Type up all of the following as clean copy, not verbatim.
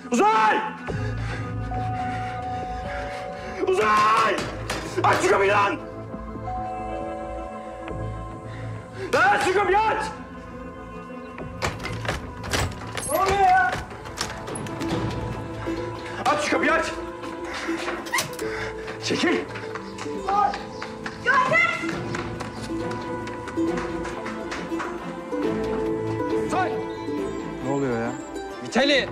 Uzay! Uzay! Aç şu kapıyı lan! Lan aç şu kapıyı aç! Ne oluyor ya? Aç şu kapıyı aç! Çekil! Uzay! Uzay! Ne oluyor ya? Vitali!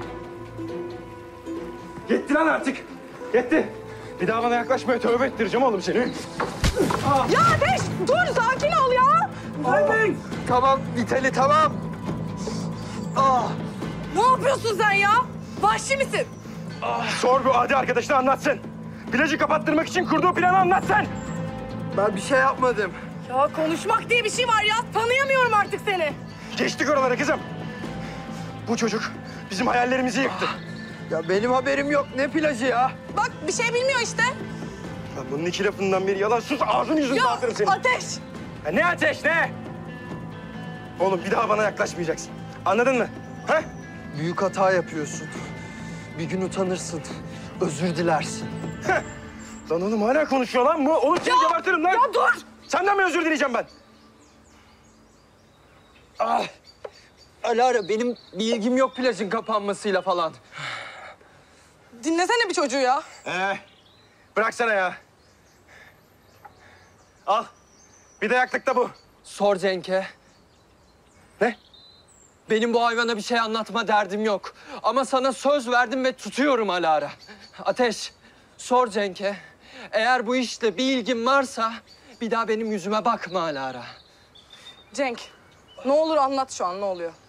Yetti lan artık. Yetti. Bir daha bana yaklaşmaya tövbe ettireceğim oğlum seni. Ya Ateş dur sakin ol ya. Tamam Vitali tamam. Ne yapıyorsun sen ya? Vahşi misin? Sor bu adi arkadaşına anlatsın. Plajı kapattırmak için kurduğu planı anlatsın. Ben bir şey yapmadım. Ya konuşmak diye bir şey var ya. Tanıyamıyorum artık seni. Geçtik oralara kızım. Bu çocuk bizim hayallerimizi yıktı. Ya benim haberim yok. Ne plajı ya? Bak bir şey bilmiyor işte. Lan bunun iki lafından biri yalan. Sus ağzını yüzünü Ya dağıtırım senin. Ateş. Ya ne ateş ne? Oğlum bir daha bana yaklaşmayacaksın. Anladın mı? Ha? Büyük hata yapıyorsun. Bir gün utanırsın. Özür dilersin. Lan oğlum hala konuşuyor lan bu. Oğlum seni gebertirim lan. Ya dur. Senden mi özür dileyeceğim ben? Alara benim bir ilgim yok plajın kapanmasıyla falan. Dinlesene bir çocuğu ya. Bıraksana ya. Al. Bir de yaklıkta bu. Sor Cenk'e. Ne? Benim bu hayvana bir şey anlatma derdim yok. Ama sana söz verdim ve tutuyorum Alara. Ateş, sor Cenk'e. Eğer bu işte bir ilgin varsa bir daha benim yüzüme bakma Alara. Cenk ne olur anlat şu an ne oluyor?